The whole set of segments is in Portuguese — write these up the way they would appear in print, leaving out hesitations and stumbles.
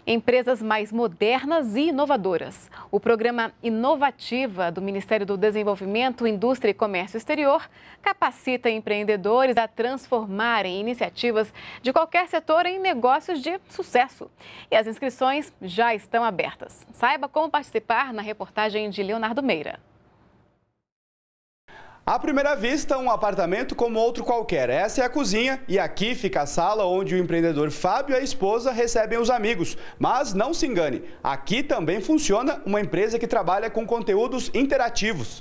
empresas mais modernas e inovadoras. O programa Inovativa do Ministério do Desenvolvimento, Indústria e Comércio Exterior capacita empreendedores a transformarem iniciativas de qualquer setor em negócios de sucesso. E as inscrições já estão abertas. Saiba como participar na reportagem de Leonardo Meira. À primeira vista, um apartamento como outro qualquer. Essa é a cozinha e aqui fica a sala onde o empreendedor Fábio e a esposa recebem os amigos. Mas não se engane, aqui também funciona uma empresa que trabalha com conteúdos interativos.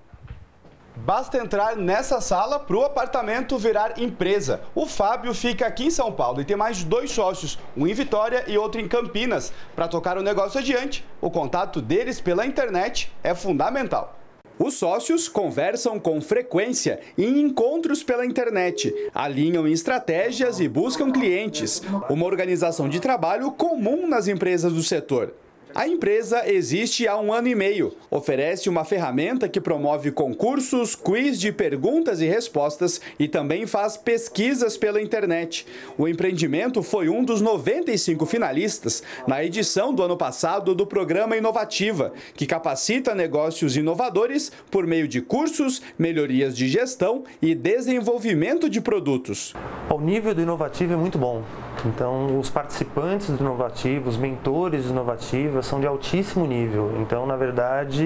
Basta entrar nessa sala para o apartamento virar empresa. O Fábio fica aqui em São Paulo e tem mais 2 sócios, um em Vitória e outro em Campinas. Para tocar o negócio adiante, o contato deles pela internet é fundamental. Os sócios conversam com frequência em encontros pela internet, alinham estratégias e buscam clientes, uma organização de trabalho comum nas empresas do setor. A empresa existe há 1 ano e meio, oferece uma ferramenta que promove concursos, quiz de perguntas e respostas e também faz pesquisas pela internet. O empreendimento foi um dos 95 finalistas na edição do ano passado do programa Inovativa, que capacita negócios inovadores por meio de cursos, melhorias de gestão e desenvolvimento de produtos. O nível do Inovativa é muito bom. Então, os participantes do Inovativa, os mentores do Inovativa são de altíssimo nível. Então, na verdade,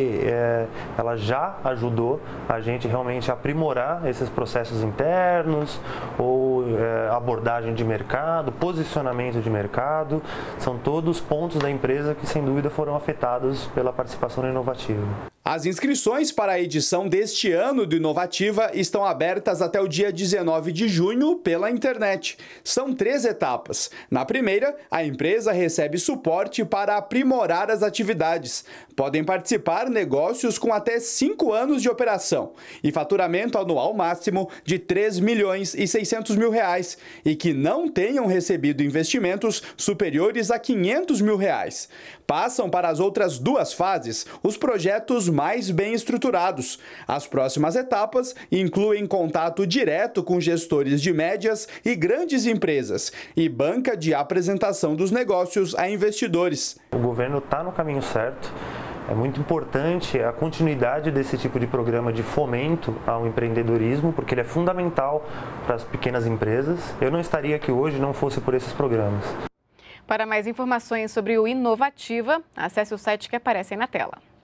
ela já ajudou a gente realmente a aprimorar esses processos internos ou abordagem de mercado, posicionamento de mercado. São todos pontos da empresa que, sem dúvida, foram afetados pela participação no Inovativa. As inscrições para a edição deste ano do Inovativa estão abertas até o dia 19 de junho pela internet. São 3 etapas. Na primeira, a empresa recebe suporte para aprimorar as atividades. Podem participar negócios com até 5 anos de operação e faturamento anual máximo de R$ 3.600.000 e que não tenham recebido investimentos superiores a R$ 500.000. Passam para as outras 2 fases os projetos mais bem estruturados. As próximas etapas incluem contato direto com gestores de médias e grandes empresas e banca de apresentação dos negócios a investidores. O governo está no caminho certo. É muito importante a continuidade desse tipo de programa de fomento ao empreendedorismo, porque ele é fundamental para as pequenas empresas. Eu não estaria aqui hoje não fosse por esses programas. Para mais informações sobre o Inovativa, acesse o site que aparece aí na tela.